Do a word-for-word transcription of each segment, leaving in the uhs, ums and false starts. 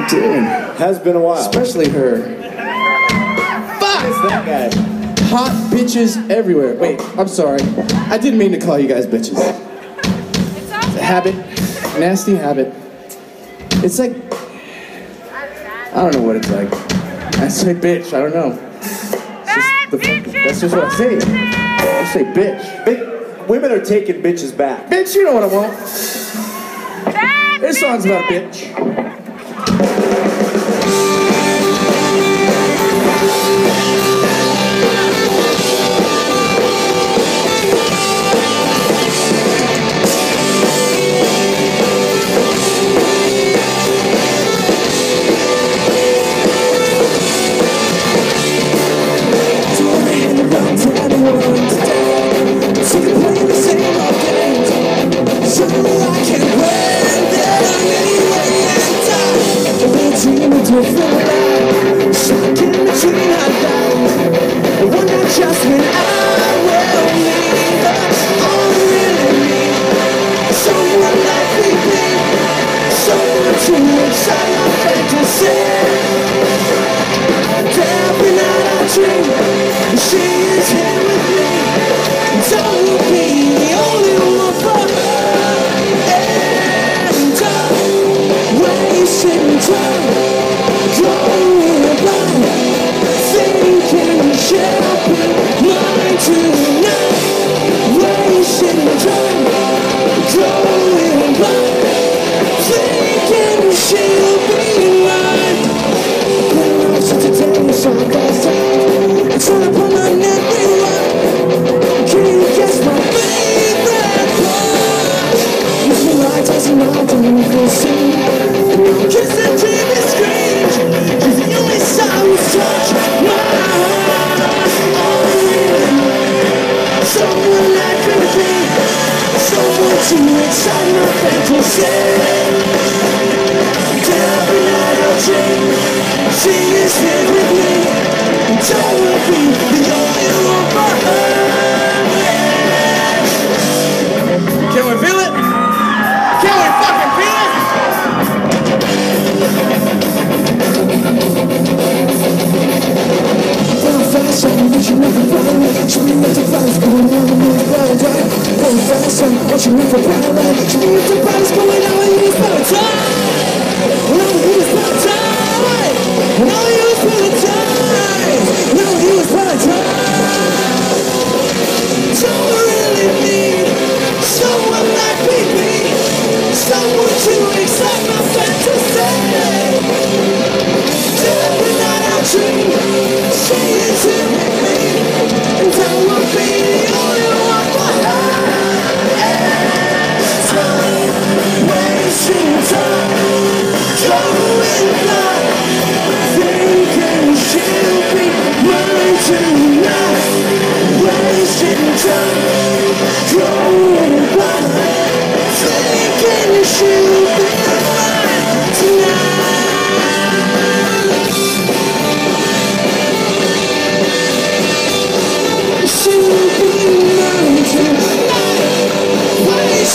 doing? Has been a while. Especially her. Fuck! Who's that guy? Hot bitches everywhere. Wait, I'm sorry. I didn't mean to call you guys bitches. It's a habit. Nasty habit. It's like... I don't know what it's like. I say bitch, I don't know. It's just the, that's just what I say. I say bitch. Big, women are taking bitches back. Bitch, you know what I want. This song's about a bitch.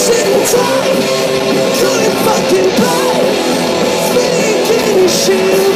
Couldn't fucking buy, thinking she'll